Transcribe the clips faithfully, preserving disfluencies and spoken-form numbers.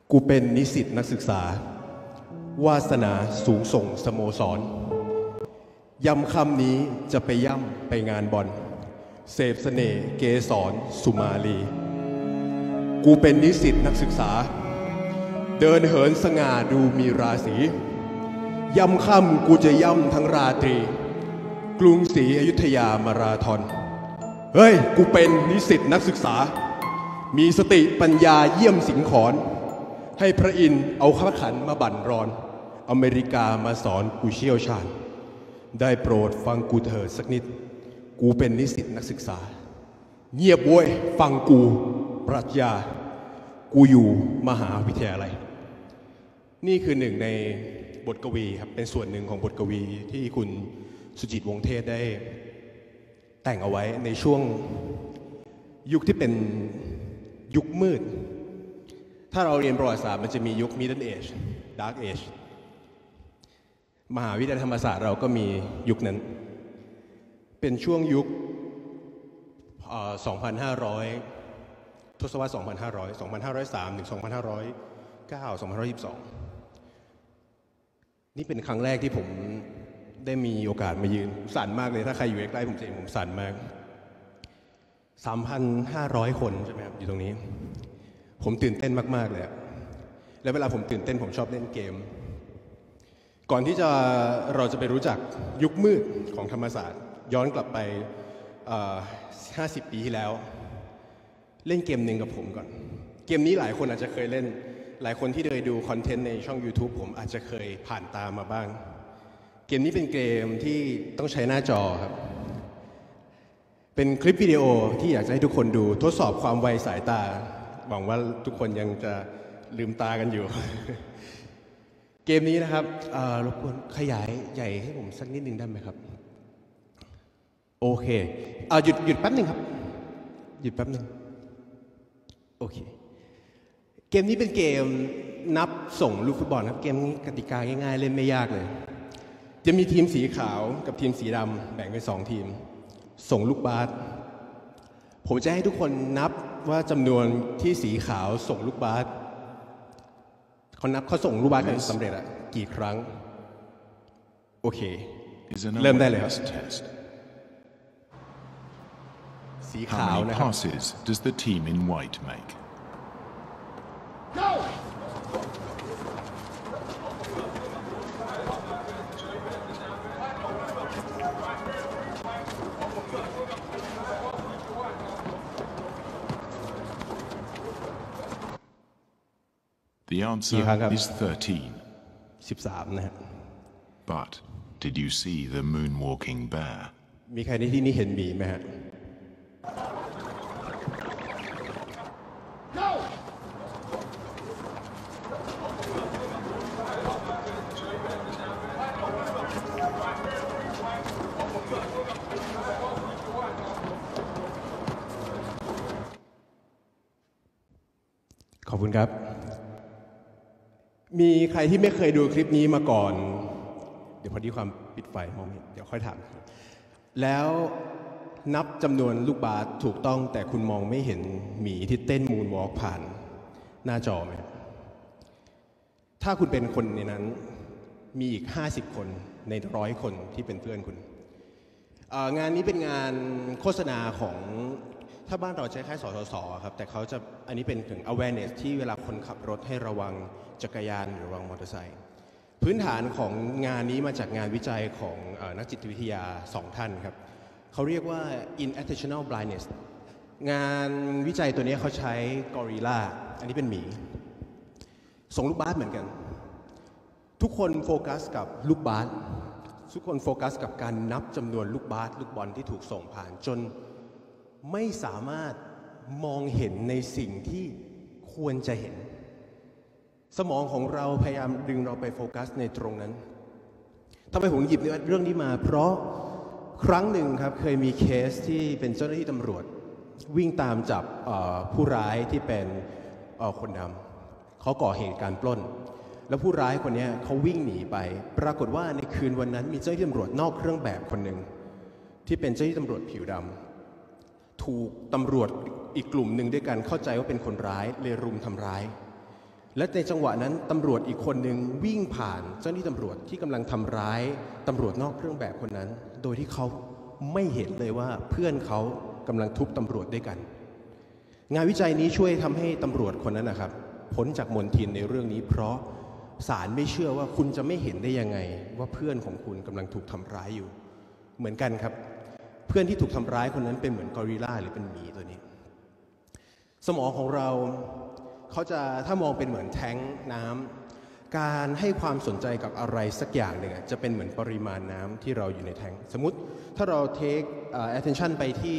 กูเป็นนิสิตนักศึกษาวาสนาสูงส่งสโมสรย้ำคำนี้จะไปย่ำไปงานบอลเสพเสน่ห์เกสรสุมาลีกูเป็นนิสิตนักศึกษาเดินเหินสง่าดูมีราศีย่ำค่ำกูจะย่ำทั้งราตรีกรุงศรีอยุธยามาราธอนเฮ้ยกูเป็นนิสิตนักศึกษามีสติปัญญาเยี่ยมสิงขรให้พระอินทร์เอาข้าขันมาบั่นรอนอเมริกามาสอนกูเชี่ยวชาญได้โปรดฟังกูเถิดสักนิดกูเป็นนิสิตนักศึกษาเงียบโว้ยฟังกูปรัชญากูอยู่มหาวิทยาลัยนี่คือหนึ่งในบทกวีครับเป็นส่วนหนึ่งของบทกวีที่คุณสุจิตวงศ์เทศได้แต่งเอาไว้ในช่วงยุคที่เป็นยุคมืดถ้าเราเรียนประวัติศาสตร์มันจะมียุค Middle Age Dark Age มหาวิทยาลัยธรรมศาสตร์เราก็มียุคนั้นเป็นช่วงยุคสองพันห้าร้อย ทศวรรษ สองพันห้าร้อย สองพันห้าร้อยสาม ถึง สองพันห้าร้อยเก้า สองพันห้าร้อยยี่สิบสอง นี่เป็นครั้งแรกที่ผมได้มีโอกาสมายืนสั่นมากเลยถ้าใครอยู่ใกล้ๆผมจะเห็นผมสั่นมาก สามพันห้าร้อย คนใช่ไหมครับอยู่ตรงนี้ผมตื่นเต้นมากๆเลยแล้วเวลาผมตื่นเต้นผมชอบเล่นเกมก่อนที่จะเราจะไปรู้จักยุคมืดของธรรมศาสตร์ย้อนกลับไปห้าสิบปีที่แล้วเล่นเกมหนึ่งกับผมก่อนเกมนี้หลายคนอาจจะเคยเล่นหลายคนที่เคยดูคอนเทนต์ในช่อง YouTube ผมอาจจะเคยผ่านตามมาบ้างเกมนี้เป็นเกมที่ต้องใช้หน้าจอครับเป็นคลิปวิดีโอที่อยากจะให้ทุกคนดูทดสอบความไวสายตาหวังว่าทุกคนยังจะลืมตากันอยู่ เกมนี้นะครับรบกวนขยายใหญ่ให้ผมสักนิดนึงได้ไหมครับโอเคหยุดหยุดแป๊บนึงครับหยุดแป๊บนึงโอเคเกมนี้เป็นเกมนับส่งลูกฟุตบอลครับเกมนี้กติกาง่ายๆเล่นไม่ยากเลยจะมีทีมสีขาวกับทีมสีดำแบ่งเป็นสองทีมส่งลูกบาสผมจะให้ทุกคนนับว่าจำนวนที่สีขาวส่งลูกบาสเขานับเขาส่งลูกบาสกันสำเร็จอะกี่ครั้งโอเคเริ่มได้เลยครับสีขาวนะครับ How many passes does the team in white make? Go! The answer is thirteen. สิบสามนะฮะ But did you see the moonwalking bear? มีใครในที่นี้เห็นหมีไหมฮะขอบคุณครับมีใครที่ไม่เคยดูคลิปนี้มาก่อนเดี๋ยวพอดีความปิดไฟมองไม่เห็นเดี๋ยวค่อยถามแล้วนับจำนวนลูกบาสถูกต้องแต่คุณมองไม่เห็นหมีที่เต้นมูนวอล์กผ่านหน้าจอไหมถ้าคุณเป็นคนในนั้นมีอีกห้าสิบคนในร้อยคนที่เป็นเพื่อนคุณงานนี้เป็นงานโฆษณาของถ้าบ้านเราใช้คล้ายสสสครับแต่เขาจะอันนี้เป็นถึง awareness ที่เวลาคนขับรถให้ระวังจักรยานหรือระวังมอเตอร์ไซค์พื้นฐานของงานนี้มาจากงานวิจัยของนักจิตวิทยาสองท่านครับเขาเรียกว่า inattentional blindness งานวิจัยตัวนี้เขาใช้กอริลลาอันนี้เป็นหมีส่งลูกบาสเหมือนกันทุกคนโฟกัสกับลูกบาสทุกคนโฟกัสกับการนับจำนวนลูกบาสลูกบอลที่ถูกส่งผ่านจนไม่สามารถมองเห็นในสิ่งที่ควรจะเห็นสมองของเราพยายามดึงเราไปโฟกัสในตรงนั้นทำไมผมหยิบเรื่องนี้มาเพราะครั้งหนึ่งครับเคยมีเคสที่เป็นเจ้าหน้าที่ตำรวจวิ่งตามจับผู้ร้ายที่เป็นคนดำเขาก่อเหตุการปล้นแล้วผู้ร้ายคนนี้เขาวิ่งหนีไปปรากฏว่าในคืนวันนั้นมีเจ้าหน้าที่ตำรวจนอกเครื่องแบบคนหนึ่งที่เป็นเจ้าหน้าที่ตำรวจผิวดำถูกตำรวจอีกกลุ่มหนึ่งด้วยกันเข้าใจว่าเป็นคนร้ายเลยรุมทำร้ายและในจังหวะนั้นตำรวจอีกคนหนึ่งวิ่งผ่านเจ้าหน้าที่ตำรวจที่กำลังทำร้ายตำรวจนอกเครื่องแบบคนนั้นโดยที่เขาไม่เห็นเลยว่าเพื่อนเขากำลังทุบตำรวจด้วยกันงานวิจัยนี้ช่วยทำให้ตำรวจคนนั้นนะครับพ้นจากมลทินในเรื่องนี้เพราะศาลไม่เชื่อว่าคุณจะไม่เห็นได้ยังไงว่าเพื่อนของคุณกำลังถูกทำร้ายอยู่เหมือนกันครับเพื่อนที่ถูกทำร้ายคนนั้นเป็นเหมือนกอริลลาหรือเป็นหมีตัวนี้สมองของเราเขาจะถ้ามองเป็นเหมือนแท้งน้ำการให้ความสนใจกับอะไรสักอย่างหนึ่งจะเป็นเหมือนปริมาณน้ำที่เราอยู่ในแท้งสมมุติถ้าเรา take uh, attention ไปที่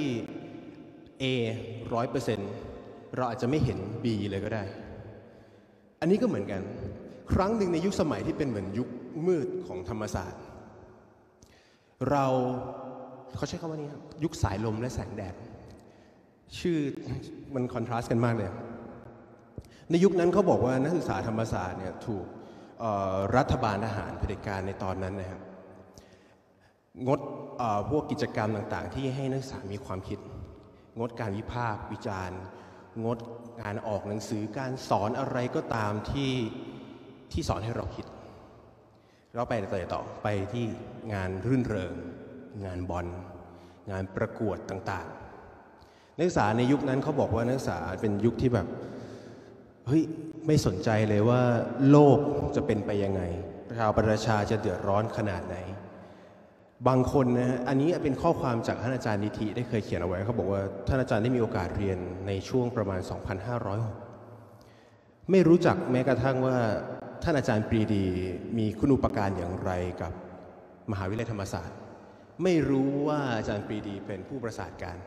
A ร้อยเปอร์เซ็นต์เราอาจจะไม่เห็น B เลยก็ได้อันนี้ก็เหมือนกันครั้งหนึ่งในยุคสมัยที่เป็นเหมือนยุคมืดของธรรมศาสตร์เราเขาใช้คำว่านี้ครับยุคสายลมและแสงแดดชื่อมันคอนทราสต์กันมากเลยในยุคนั้นเขาบอกว่านักศึกษาธรรมศาสตร์เนี่ยถูกรัฐบาลทหารเผด็จการในตอนนั้นนะครับงดพวกกิจกรรมต่างๆที่ให้นักศึกษามีความคิดงดการวิพากษ์วิจารณ์งดการออกหนังสือการสอนอะไรก็ตามที่ที่สอนให้เราคิดเราไปต่อต่อไปที่งานรื่นเริงงานบอลงานประกวดต่างๆนักศึกษาในยุคนั้นเขาบอกว่านักศึกษาเป็นยุคที่แบบเฮ้ยไม่สนใจเลยว่าโลกจะเป็นไปยังไงชาวประชาจะเดือดร้อนขนาดไหนบางคนนะฮะอันนี้เป็นข้อความจากท่านอาจารย์นิธิได้เคยเขียนเอาไว้เขาบอกว่าท่านอาจารย์ได้มีโอกาสเรียนในช่วงประมาณ สองพันห้าร้อยหก ไม่รู้จักแม้กระทั่งว่าท่านอาจารย์ปรีดีมีคุณูปการอย่างไรกับมหาวิทยาลัยธรรมศาสตร์ไม่รู้ว่าอาจารย์ปรีดีเป็นผู้ประสานการ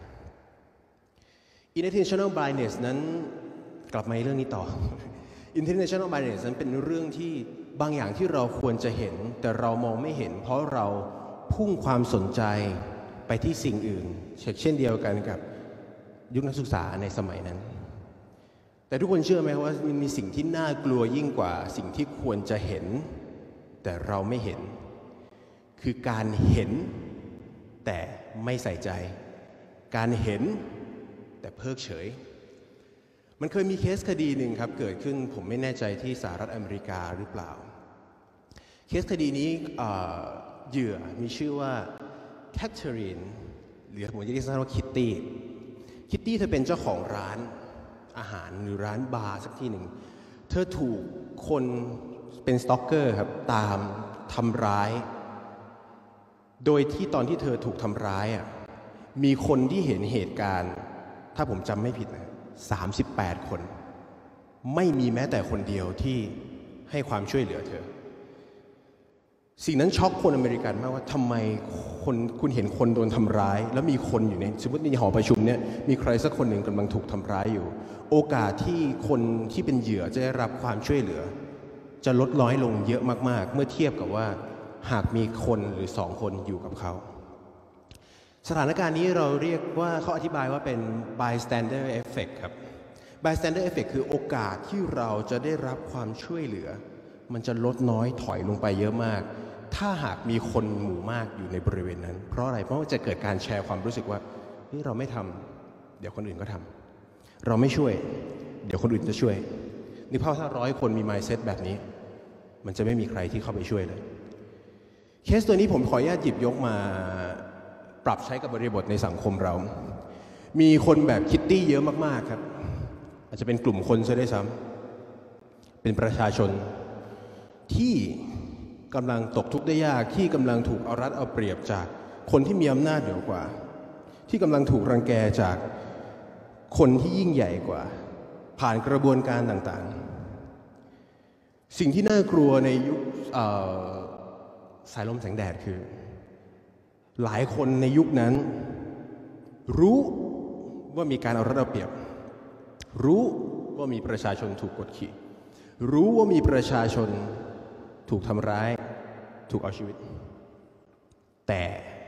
Inattentional blindness นั้นกลับมาเรื่องนี้ต่อ Inattentional blindness นั้นเป็นเรื่องที่บางอย่างที่เราควรจะเห็นแต่เรามองไม่เห็นเพราะเราพุ่งความสนใจไปที่สิ่งอื่นเช่นเดียวกันกับยุคนักศึกษาในสมัยนั้นแต่ทุกคนเชื่อไหมว่ามันมีสิ่งที่น่ากลัวยิ่งกว่าสิ่งที่ควรจะเห็นแต่เราไม่เห็นคือการเห็นแต่ไม่ใส่ใจการเห็นแต่เพิกเฉยมันเคยมีเคสคดีหนึ่งครับเกิดขึ้นผมไม่แน่ใจที่สหรัฐอเมริกาหรือเปล่าเคสคดีนี้เหยื่อมีชื่อว่าแคทเธอรีนหรือผมจะเรียกสั้นว่าคิตตี้คิตตี้เธอเป็นเจ้าของร้านอาหารหรือร้านบาร์สักที่หนึ่งเธอถูกคนเป็นสตอกเกอร์ครับตามทำร้ายโดยที่ตอนที่เธอถูกทำร้ายอ่ะมีคนที่เห็นเหตุการณ์ถ้าผมจำไม่ผิดนะสามสิบแปดคนไม่มีแม้แต่คนเดียวที่ให้ความช่วยเหลือเธอสิ่งนั้นช็อกคนอเมริกันมากว่าทำไมคนคุณเห็นคนโดนทำร้ายแล้วมีคนอยู่ในสมมติในหอประชุมเนี่ยมีใครสักคนหนึ่งกำลังถูกทำร้ายอยู่โอกาสที่คนที่เป็นเหยื่อจะได้รับความช่วยเหลือจะลดน้อยลงเยอะมากๆเมื่อเทียบกับว่าหากมีคนหรือสองคนอยู่กับเขาสถานการณ์นี้เราเรียกว่าเขาอธิบายว่าเป็น bystander effect ครับ bystander effect คือโอกาสที่เราจะได้รับความช่วยเหลือมันจะลดน้อยถอยลงไปเยอะมากถ้าหากมีคนหมู่มากอยู่ในบริเวณนั้นเพราะอะไรเพราะว่าจะเกิดการแชร์ความรู้สึกว่าเฮ้ยเราไม่ทำเดี๋ยวคนอื่นก็ทำเราไม่ช่วยเดี๋ยวคนอื่นจะช่วยนี่เพราะถ้าร้อยคนมี mindset แบบนี้มันจะไม่มีใครที่เข้าไปช่วยเลยเคสตัวนี้ผมขออนุญาตหยิบยกมาปรับใช้กับบริบทในสังคมเรามีคนแบบคิตตี้เยอะมากๆครับอาจจะเป็นกลุ่มคนซะด้วยซ้ำเป็นประชาชนที่กำลังตกทุกข์ได้ยากที่กำลังถูกเอารัดเอาเปรียบจากคนที่มีอำนาจเหนือกว่าที่กำลังถูกรังแกจากคนที่ยิ่งใหญ่กว่าผ่านกระบวนการต่างๆสิ่งที่น่ากลัวในยุคสายลมแสงแดดคือหลายคนในยุคนั้นรู้ว่ามีการเอารัดเอาเปรียบรู้ว่ามีประชาชนถูกกดขี่รู้ว่ามีประชาชนถูกทำร้ายถูกเอาชีวิตแต่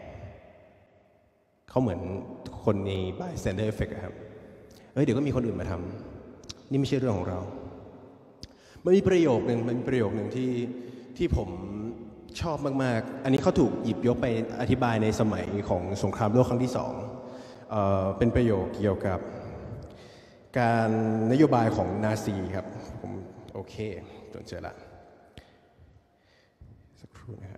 เขาเหมือนคนใน bystander effect ครับเฮ้ยเดี๋ยวก็มีคนอื่นมาทำนี่ไม่ใช่เรื่องของเรามันมีประโยคหนึ่งมันมีประโยคหนึ่งที่ที่ผมชอบมากๆอันนี้เขาถูกหยิบยกไปอธิบายในสมัยของสงครามโลกครั้งที่สองเอ่อเป็นประโยคเกี่ยวกับการนโยบายของนาซีครับผมโอเคจนเจอละสักครู่นะครับ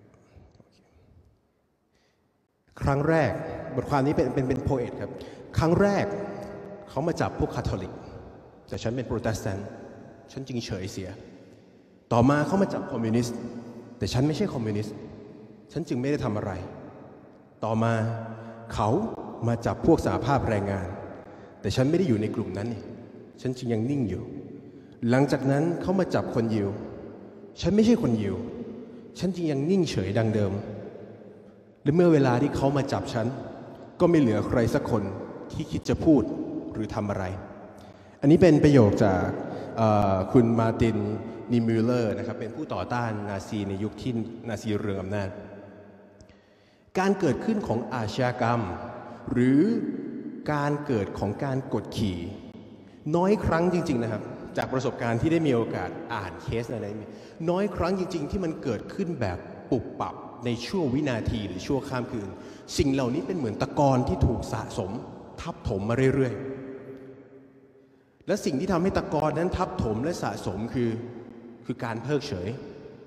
ครั้งแรกบทความนี้เป็นเป็นเป็นโพเอตครับครั้งแรกเขามาจับพวกคาทอลิกแต่ฉันเป็นโปรเตสแตนต์ฉันจึงเฉยเสียต่อมาเขามาจับคอมมิวนิสต์แต่ฉันไม่ใช่คอมมิวนิสต์ฉันจึงไม่ได้ทำอะไรต่อมาเขามาจับพวกสหภาพแรงงานแต่ฉันไม่ได้อยู่ในกลุ่มนั้นนี่ฉันจึงยังนิ่งอยู่หลังจากนั้นเขามาจับคนยิวฉันไม่ใช่คนยิวฉันจึงยังนิ่งเฉยดังเดิมและเมื่อเวลาที่เขามาจับฉันก็ไม่เหลือใครสักคนที่คิดจะพูดหรือทำอะไรอันนี้เป็นประโยคจากคุณมาร์ตินนิมิลเลอร์นะครับเป็นผู้ต่อต้านนาซีในยุคที่นาซีเรืองอำนาจการเกิดขึ้นของอาชญากรรมหรือการเกิดของการกดขี่น้อยครั้งจริงๆนะครับจากประสบการณ์ที่ได้มีโอกาสอ่านเคสอะไรนี้น้อยครั้งจริงๆที่มันเกิดขึ้นแบบปุบปับในช่วงวินาทีหรือชั่วข้ามคืนสิ่งเหล่านี้เป็นเหมือนตะกอนที่ถูกสะสมทับถมมาเรื่อยๆและสิ่งที่ทำให้ตะกอนนั้นทับถมและสะสมคือคือการเพิกเฉย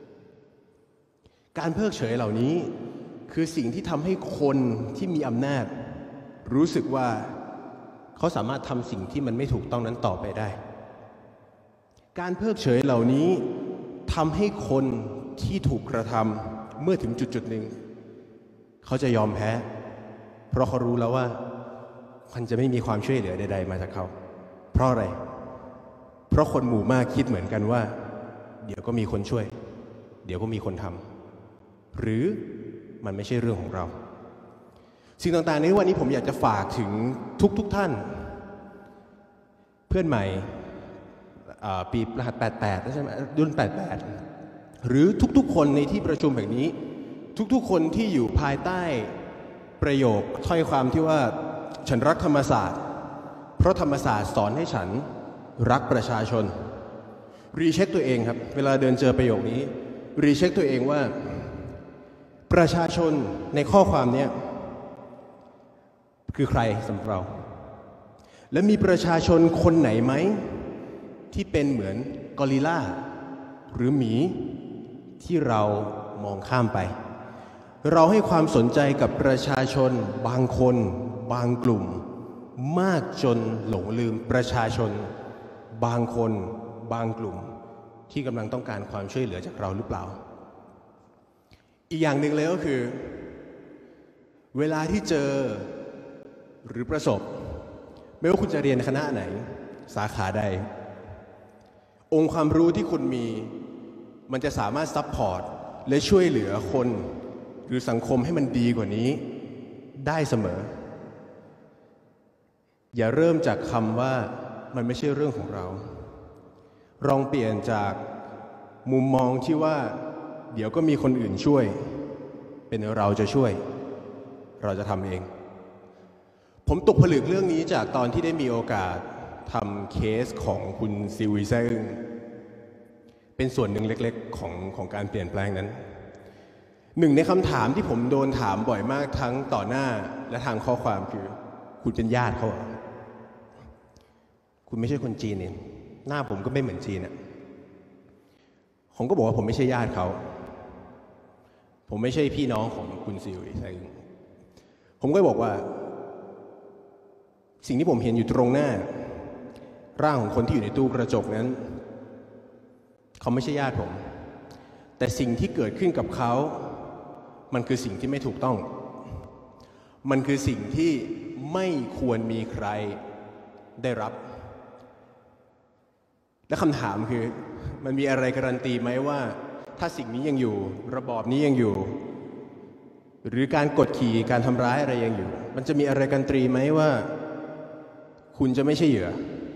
การเพิกเฉยเหล่านี้คือสิ่งที่ทำให้คนที่มีอำนาจรู้สึกว่าเขาสามารถทำสิ่งที่มันไม่ถูกต้องนั้นต่อไปได้การเพิกเฉยเหล่านี้ทำให้คนที่ถูกกระทำเมื่อถึงจุดจุดหนึ่งเขาจะยอมแพ้เพราะเขารู้แล้วว่ามันจะไม่มีความช่วยเหลือใดๆมาจากเขาเพราะอะไรเพราะคนหมู่มากคิดเหมือนกันว่าเดี๋ยวก็มีคนช่วยเดี๋ยวก็มีคนทำหรือมันไม่ใช่เรื่องของเราสิ่งต่างๆในวันนี้ผมอยากจะฝากถึงทุกๆ ท่านเพื่อนใหม่ปีรหัสแปดแปดใช่ไหมรุ่นแปดแปดหรือทุกๆคนในที่ประชุมแห่งนี้ทุกๆคนที่อยู่ภายใต้ประโยคถ้อยความที่ว่าฉันรักธรรมศาสตร์เพราะธรรมศาสตร์สอนให้ฉันรักประชาชนรีเช็คตัวเองครับเวลาเดินเจอประโยคนี้รีเช็คตัวเองว่าประชาชนในข้อความนี้คือใครสำหรับเราและมีประชาชนคนไหนไหมที่เป็นเหมือนกอริลลาหรือหมีที่เรามองข้ามไปเราให้ความสนใจกับประชาชนบางคนบางกลุ่มมากจนหลงลืมประชาชนบางคนบางกลุ่มที่กำลังต้องการความช่วยเหลือจากเราหรือเปล่าอีกอย่างหนึ่งเลยก็คือเวลาที่เจอหรือประสบไม่ว่าคุณจะเรียนคณะไหนสาขาใดองค์ความรู้ที่คุณมีมันจะสามารถซัพพอร์ตและช่วยเหลือคนหรือสังคมให้มันดีกว่านี้ได้เสมออย่าเริ่มจากคำว่ามันไม่ใช่เรื่องของเราลองเปลี่ยนจากมุมมองที่ว่าเดี๋ยวก็มีคนอื่นช่วยเป็นเราจะช่วยเราจะทำเองผมตกผลึกเรื่องนี้จากตอนที่ได้มีโอกาสทำเคสของคุณซิวิเซอึงเป็นส่วนหนึ่งเล็กๆของของการเปลี่ยนแปลงนั้นหนึ่งในคำถามที่ผมโดนถามบ่อยมากทั้งต่อหน้าและทางข้อความคือคุณเป็นญาติเขาเหรอคุณไม่ใช่คนจีนเนี่ยหน้าผมก็ไม่เหมือนจีนอ่ะผมก็บอกว่าผมไม่ใช่ญาติเขาผมไม่ใช่พี่น้องของคุณซิวิเซอึงผมก็บอกว่าสิ่งที่ผมเห็นอยู่ตรงหน้าร่างของคนที่อยู่ในตู้กระจกนั้นเขาไม่ใช่ญาติผมแต่สิ่งที่เกิดขึ้นกับเขามันคือสิ่งที่ไม่ถูกต้องมันคือสิ่งที่ไม่ควรมีใครได้รับและคำถามคือมันมีอะไรการันตีไหมว่าถ้าสิ่งนี้ยังอยู่ระบอบนี้ยังอยู่หรือการกดขี่การทำร้ายอะไรยังอยู่มันจะมีอะไรการันตีไหมว่าคุณจะไม่ใช่เหยื่อ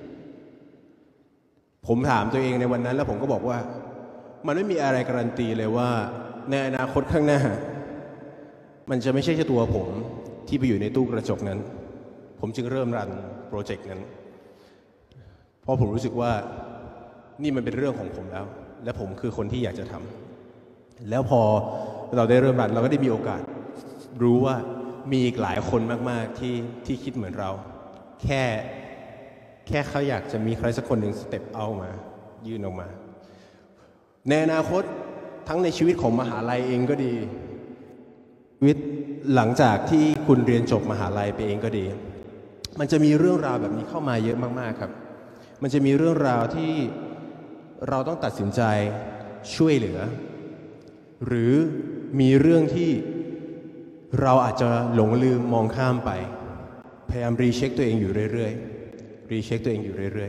ผมถามตัวเองในวันนั้นแล้วผมก็บอกว่ามันไม่มีอะไรการันตีเลยว่าในอนาคตข้างหน้ามันจะไม่ใช่แค่ตัวผมที่ไปอยู่ในตู้กระจกนั้นผมจึงเริ่มรันโปรเจกต์นั้นเพราะผมรู้สึกว่านี่มันเป็นเรื่องของผมแล้วและผมคือคนที่อยากจะทำแล้วพอเราได้เริ่มรันเราก็ได้มีโอกาสรู้ว่ามีอีกหลายคนมากๆที่ที่คิดเหมือนเราแค่แค่เขาอยากจะมีใครสักคนหนึ่งสเต็ปเอามายื่นออกมาในอนาคตทั้งในชีวิตของมหาลัยเองก็ดีวิทย์หลังจากที่คุณเรียนจบมหาลัยไปเองก็ดีมันจะมีเรื่องราวแบบนี้เข้ามาเยอะมากๆครับมันจะมีเรื่องราวที่เราต้องตัดสินใจช่วยเหลือหรือมีเรื่องที่เราอาจจะหลงลืมมองข้ามไปพยายามรีเช็คตัวเองอยู่เรื่อยๆรีเช็คตัวเองอยู่เรื่อย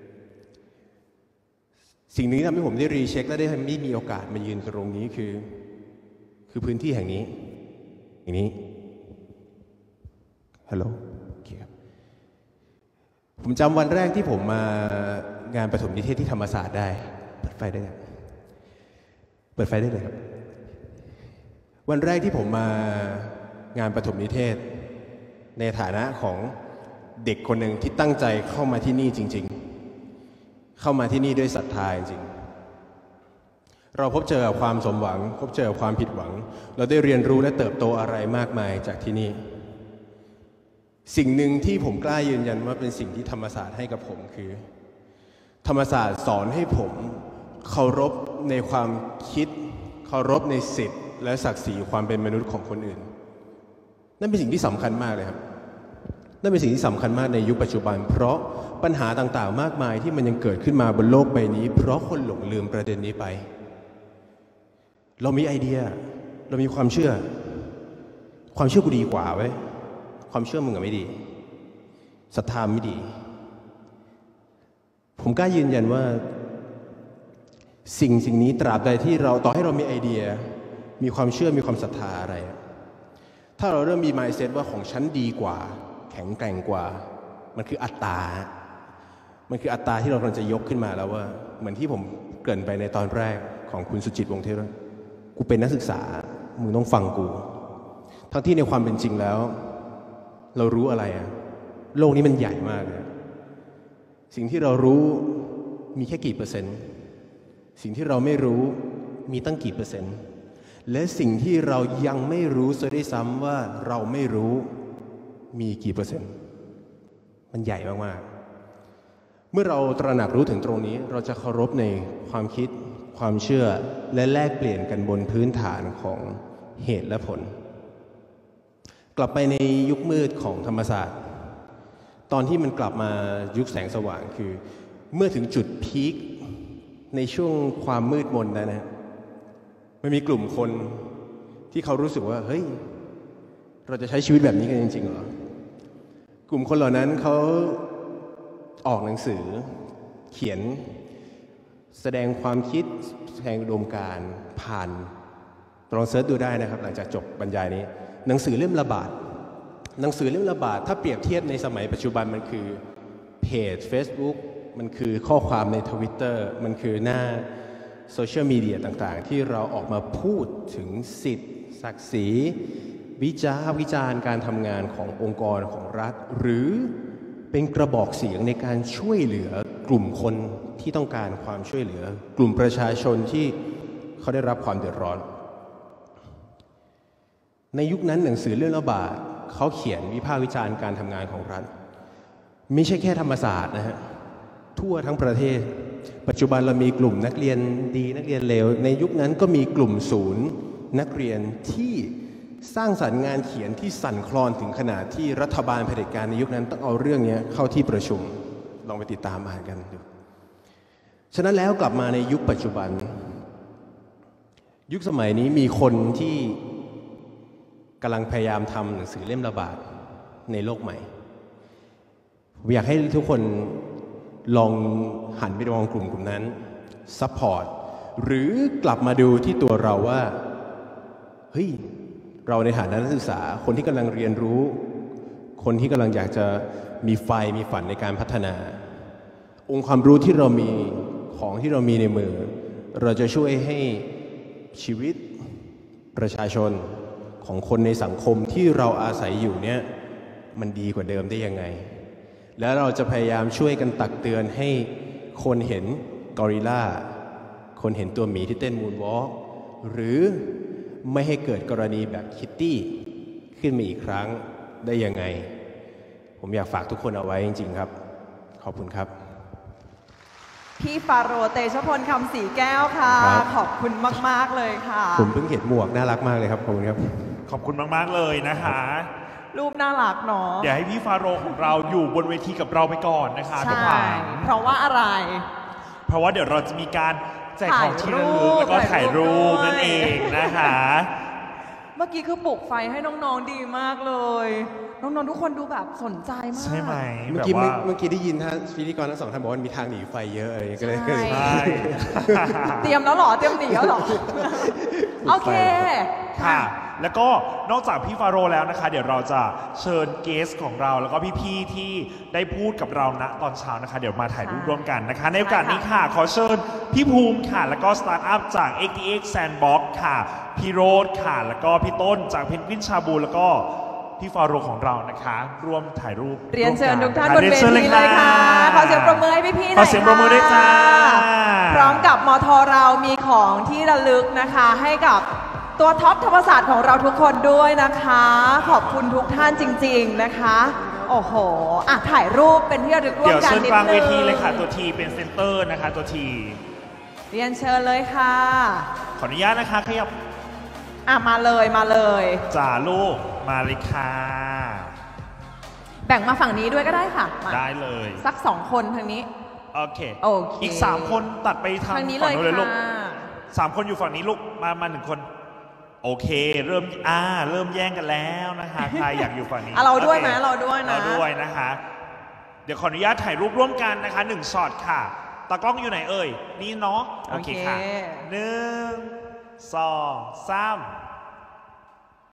ๆสิ่งนี้ทำให้ผมได้รีเช็คและได้ไม่มีโอกาสมายืนตรงนี้คือคือพื้นที่แห่งนี้อย่างนี้ฮัลโหลโอเคครับผมจำวันแรกที่ผมมางานประถมนิเทศที่ธรรมศาสตร์ได้เปิดไฟได้ครับเปิดไฟได้เลยครับวันแรกที่ผมมางานประถมนิเทศในฐานะของเด็กคนหนึ่งที่ตั้งใจเข้ามาที่นี่จริงๆเข้ามาที่นี่ด้วยศรัทธาจริงๆเราพบเจอความสมหวังพบเจอความผิดหวังเราได้เรียนรู้และเติบโตอะไรมากมายจากที่นี่สิ่งหนึ่งที่ผมกล้ายืนยันว่าเป็นสิ่งที่ธรรมศาสตร์ให้กับผมคือธรรมศาสตร์สอนให้ผมเคารพในความคิดเคารพในสิทธิและศักดิ์ศรีความเป็นมนุษย์ของคนอื่นนั่นเป็นสิ่งที่สำคัญมากเลยครับนั่นเป็นสิ่งที่สำคัญมากในยุคปัจจุบันเพราะปัญหาต่างๆมากมายที่มันยังเกิดขึ้นมาบนโลกใบนี้เพราะคนหลงลืมประเด็นนี้ไปเรามีไอเดียเรามีความเชื่อความเชื่อกูดีกว่าเว้ยความเชื่อมึงอะไม่ดีศรัทธาไม่ดีผมกล้ายืนยันว่าสิ่งสิ่งนี้ตราบใดที่เราต่อให้เรามีไอเดียมีความเชื่อมีความศรัทธาอะไรถ้าเราเริ่มมี mindset ว่าของฉันดีกว่าแข็งแกร่งกว่ามันคืออัตตามันคืออัตตาที่เรากำลังจะยกขึ้นมาแล้วว่าเหมือนที่ผมเกริ่นไปในตอนแรกของคุณสุจิตวงศ์เทพกูเป็นนักศึกษามึงต้องฟังกูทั้งที่ในความเป็นจริงแล้วเรารู้อะไรอะโลกนี้มันใหญ่มากเลยสิ่งที่เรารู้มีแค่กี่เปอร์เซ็นต์สิ่งที่เราไม่รู้มีตั้งกี่เปอร์เซ็นต์และสิ่งที่เรายังไม่รู้ซะด้วยซ้ำว่าเราไม่รู้มีกี่เปอร์เซ็นต์มันใหญ่มากๆเมื่อเราตระหนักรู้ถึงตรงนี้เราจะเคารพในความคิดความเชื่อและแลกเปลี่ยนกันบนพื้นฐานของเหตุและผลกลับไปในยุคมืดของธรรมศาสตร์ตอนที่มันกลับมายุคแสงสว่างคือเมื่อถึงจุดพีคในช่วงความมืดมนนั้นนะมันมีกลุ่มคนที่เขารู้สึกว่าเฮ้ยเราจะใช้ชีวิตแบบนี้กันจริงๆเหรอกลุ่มคนเหล่านั้นเขาออกหนังสือเขียนแสดงความคิดแสดงอุดมการณ์ผ่านลองเสิร์ชดูได้นะครับหลังจากจบบรรยายนี้หนังสือเล่มละบาทหนังสือเล่มละบาทถ้าเปรียบเทียบในสมัยปัจจุบันมันคือเพจ Facebook มันคือข้อความใน Twitter มันคือหน้าโซเชียลมีเดียต่างๆที่เราออกมาพูดถึงสิทธิศักดิ์ศรีวิจารณ์วิจารณ์การทำงานขององค์กรของรัฐหรือเป็นกระบอกเสียงในการช่วยเหลือกลุ่มคนที่ต้องการความช่วยเหลือกลุ่มประชาชนที่เขาได้รับความเดือดร้อนในยุคนั้นหนังสือเรื่องละบาทเขาเขียนวิพากษ์วิจารณ์การทำงานของรัฐไม่ใช่แค่ธรรมศาสตร์นะฮะทั่วทั้งประเทศปัจจุบันเรามีกลุ่มนักเรียนดีนักเรียนเลวในยุคนั้นก็มีกลุ่มศูนย์นักเรียนที่สร้างสรรค์งานเขียนที่สั่นคลอนถึงขนาดที่รัฐบาลเผด็จการในยุคนั้นต้องเอาเรื่องนี้เข้าที่ประชุมลองไปติดตามอ่านกันดูฉะนั้นแล้วกลับมาในยุคปัจจุบันยุคสมัยนี้มีคนที่กำลังพยายามทำหนังสือเล่มละบาทในโลกใหม่ผมอยากให้ทุกคนลองหันไปมองกลุ่มกลุ่มนั้นซัพพอร์ตหรือกลับมาดูที่ตัวเราว่าเฮ้ยเราในฐานะนักศึกษาคนที่กำลังเรียนรู้คนที่กำลังอยากจะมีไฟมีฝันในการพัฒนาองค์ความรู้ที่เรามีของที่เรามีในมือเราจะช่วยให้ชีวิตประชาชนของคนในสังคมที่เราอาศัยอยู่เนี่ยมันดีกว่าเดิมได้ยังไงแล้วเราจะพยายามช่วยกันตักเตือนให้คนเห็นกอริลลาคนเห็นตัวหมีที่เต้นมูนวอล์กหรือไม่ให้เกิดกรณีแบบคิตตี้ขึ้นมาอีกครั้งได้ยังไงผมอยากฝากทุกคนเอาไว้จริงๆครับขอบคุณครับพี่ฟาโรห์เตชะพลคำศรีแก้วค่ะครับขอบคุณมากๆเลยค่ะผมเพิ่งเห็นหมวกน่ารักมากเลยครับขอบคุณครับขอบคุณมากๆเลยนะคะรูปน่ารักเนาะเดี๋ยวให้พี่ฟาโรห์ของเราอยู่บนเวทีกับเราไปก่อนนะคะทุกใช่ท่านเพราะว่าอะไรเพราะว่าเดี๋ยวเราจะมีการแจกของที่ระลึกแล้วก็ถ่ายรูปนั่นเองนะคะเมื่อกี้คือปลุกไฟให้น้องๆดีมากเลย น้องๆทุกคนดูแบบสนใจมากใช่ไหมเมื่อแบบกี้ว่าเมื่อกี้ได้ยินท่านพิธีกรทั้งสองท่านบอกว่ามีทางหนีไฟเยอะอะไรอย่างเงี้ยก็เลยก็เลยใช่ใช่เตรียมแล้วเหรอ เตรียมหนีแล้วเหรอ โอเคค่ะ แล้วก็นอกจากพี่ฟาโรห์แล้วนะคะ เดี๋ยวเราจะเชิญเกสของเราแล้วก็พี่ๆที่ได้พูดกับเราณตอนเช้านะคะ เดี๋ยวมาถ่ายรูปร่วมกันนะคะ ในโอกาสนี้ค่ะ ขอเชิญพี่ภูมิค่ะ แล้วก็สตาร์ทอัพจาก เอ็กซ์ ที เอ็กซ์ Sandbox ค่ะ พี่โรดค่ะ แล้วก็พี่ต้นจากเพนกวินชาบูแล้วก็พี่ฟาโรห์ของเรานะคะร่วมถ่ายรูปเรียนเชิญทุกท่านบร่วมนกัเวรียชิญทีเลยค่ะ ขอเสียงปรบมือให้พี่ๆหน่อยขอเสียงปรบมือด้วยจ้าพร้อมกับมทเรามีของที่ระลึกนะคะ ให้กับตัวท็อปธรรมศาสตร์ของเราทุกคนด้วยนะคะ ขอบคุณทุกท่านจริง ๆนะคะ โอ้โหอ่ะถ่ายรูปเป็นที่ระลึกร่วเดี๋มยวกันเชิญนิดกลางนึเวงทีเลยค่ะตัวทีเป็นเซนเตอร์นะคะตัวทีเรียนเชิญเลยค่ะขออนุญาตนะคะขยับอ่ะมาเลยมาเลยจ่าลูกมาเลยค่ะแบ่งมาฝั่งนี้ด้วยก็ได้ค่ะมาได้เลยสักสองคนทางนี้โอเคโอเคอีกสามคนตัดไปทางทางนี้ฝั่เลงยนู้นเลยลูกค่ะสามคนอยู่ฝั่งนี้ลูกมามาหนึ่งคน โอเค เริ่มอ่าเริ่มแย่งกันแล้วนะคะใครอยากอยู่ฝั่งนี้อ่ะเราด้วยโอคไหมเราด้วยนะเราด้วยนะคะ เดี๋ยวขออนุญาตถ่ายรูปร่วมกันนะคะหนึ่งช็อตค่ะตากล้องอยู่ไหนเอ่ยนี่เนาะโอเคค่ะโอเคหนึ่งสองสาม